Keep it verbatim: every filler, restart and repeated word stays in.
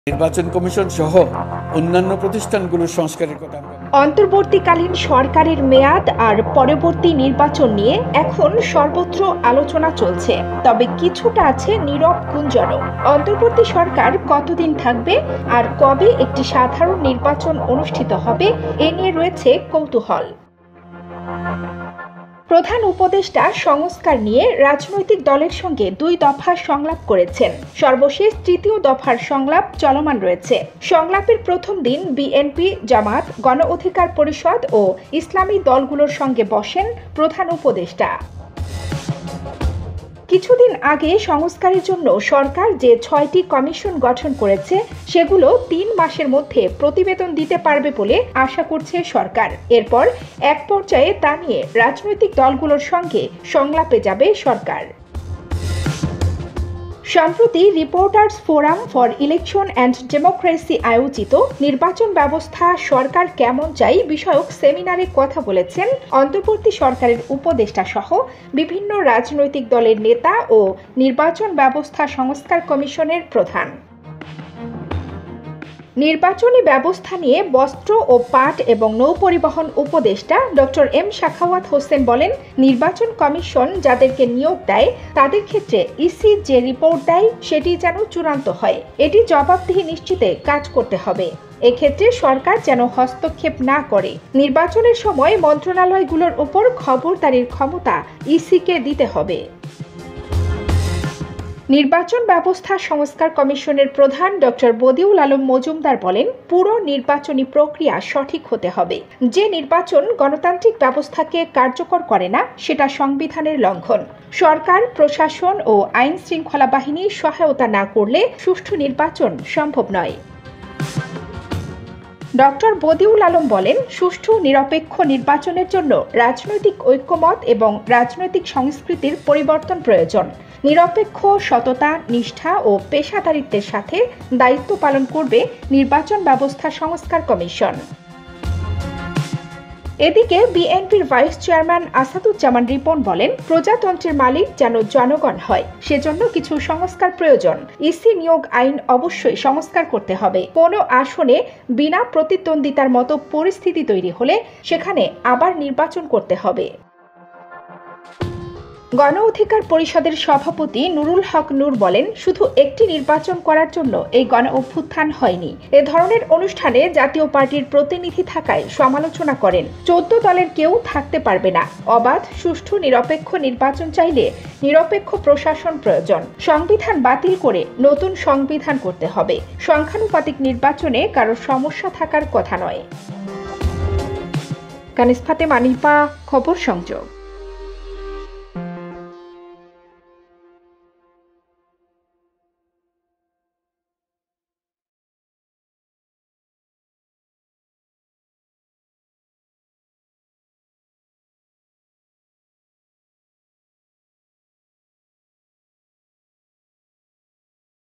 নির্বাচন কমিশন সহ অন্যান্য প্রতিষ্ঠানগুলোর সংস্কারের কথা। অন্তর্বর্তীকালীন সরকারের মেয়াদ আর পরবর্তী নির্বাচন নিয়ে এখন সর্বত্র আলোচনা চলছে, তবে কিছুটা আছে নীরব গুঞ্জনও। অন্তর্বর্তী সরকার কতদিন থাকবে আর কবে একটি সাধারণ নির্বাচন অনুষ্ঠিত হবে এ নিয়ে রয়েছে কৌতূহল। প্রধান উপদেষ্টা সংস্কার নিয়ে রাজনৈতিক দলের সঙ্গে দুই দফা সংলাপ করেছেন। সর্বশেষ তৃতীয় দফার সংলাপ চলমান রয়েছে। সংলাপের প্রথম দিন বিএনপি, জামাত, গণ অধিকার পরিষদ ও ইসলামী দলগুলোর সঙ্গে বসেন প্রধান উপদেষ্টা। কিছুদিন আগে সংস্কারের জন্য সরকার যে ছয়টি কমিশন গঠন করেছে সেগুলো তিন মাসের মধ্যে প্রতিবেদন দিতে পারবে বলে আশা করছে সরকার। এরপর এক পর্যায়ে তা নিয়ে রাজনৈতিক দলগুলোর সঙ্গে সংলাপে যাবে সরকার। সম্প্রতি reporters forum for election and democracy আয়োজিত নির্বাচন ব্যবস্থা সরকার কেমন চাই বিষয়ক সেমিনারে কথা বলেছেন অন্তর্বর্তী সরকারের উপদেষ্টা সহ বিভিন্ন রাজনৈতিক দলের নেতা ও নির্বাচন ব্যবস্থা সংস্কার কমিশনের প্রধান। নির্বাচনী ব্যবস্থা নিয়ে বস্ত্র ও পাট এবং নৌপরিবহন উপদেষ্টা ডক্টর এম সাখাওয়াত হোসেন বলেন, নির্বাচন কমিশন যাদেরকে নিয়োগ দেয় তাদের ক্ষেত্রে ইসি যে রিপোর্ট দেয় সেটি যেন চূড়ান্ত হয়। এটি জবাবদিহি নিশ্চিতে কাজ করতে হবে। এক্ষেত্রে সরকার যেন হস্তক্ষেপ না করে। নির্বাচনের সময় মন্ত্রণালয়গুলোর উপর খবরদারির ক্ষমতা ইসিকে দিতে হবে। নির্বাচন ব্যবস্থা সংস্কার কমিশনের প্রধান ডক্টর বদিউল আলম মজুমদার বলেন, পুরো নির্বাচনী প্রক্রিয়া সঠিক হতে হবে। যে নির্বাচন গণতান্ত্রিক ব্যবস্থাকে কার্যকর করে না সেটা সংবিধানের লঙ্ঘন। সরকার, প্রশাসন ও আইন শৃঙ্খলা বাহিনী সহায়তা না করলে সুষ্ঠু নির্বাচন সম্ভব নয়। ডক্টর বদিউল আলম বলেন, সুষ্ঠু নিরপেক্ষ নির্বাচনের জন্য রাজনৈতিক ঐক্যমত এবং রাজনৈতিক সংস্কৃতির পরিবর্তন প্রয়োজন। নিরপেক্ষ, সততা, নিষ্ঠা ও পেশাদারিত্বের সাথে দায়িত্ব পালন করবে নির্বাচন ব্যবস্থা সংস্কার কমিশন। এদিকে বিএনপির ভাইস চেয়ারম্যান আসাদুজ্জামান রিপন বলেন, প্রজাতন্ত্রের মালিক যেন জনগণ হয়, সেজন্য কিছু সংস্কার প্রয়োজন। ইসি নিয়োগ আইন অবশ্যই সংস্কার করতে হবে। কোনো আসনে বিনা প্রতিদ্বন্দ্বিতার মতো পরিস্থিতি তৈরি হলে সেখানে আবার নির্বাচন করতে হবে। গণ অধিকার পরিষদের সভাপতি নুরুল হক নূর বলেন, শুধু একটি নির্বাচন করার জন্য এই গণ অভ্যুত্থান হয়নি। এ ধরনের অনুষ্ঠানে জাতীয় পার্টির প্রতিনিধি থাকায় সমালোচনা করেন। চোদ্দ দলের কেউ থাকতে পারবে না। অবাধ, সুষ্ঠু, নিরপেক্ষ নির্বাচন চাইলে নিরপেক্ষ প্রশাসন প্রয়োজন। সংবিধান বাতিল করে নতুন সংবিধান করতে হবে। সংখ্যানুপাতিক নির্বাচনে কারো সমস্যা থাকার কথা নয়। কানিজ ফাতেমা, নিপা, খবর সংযোগ।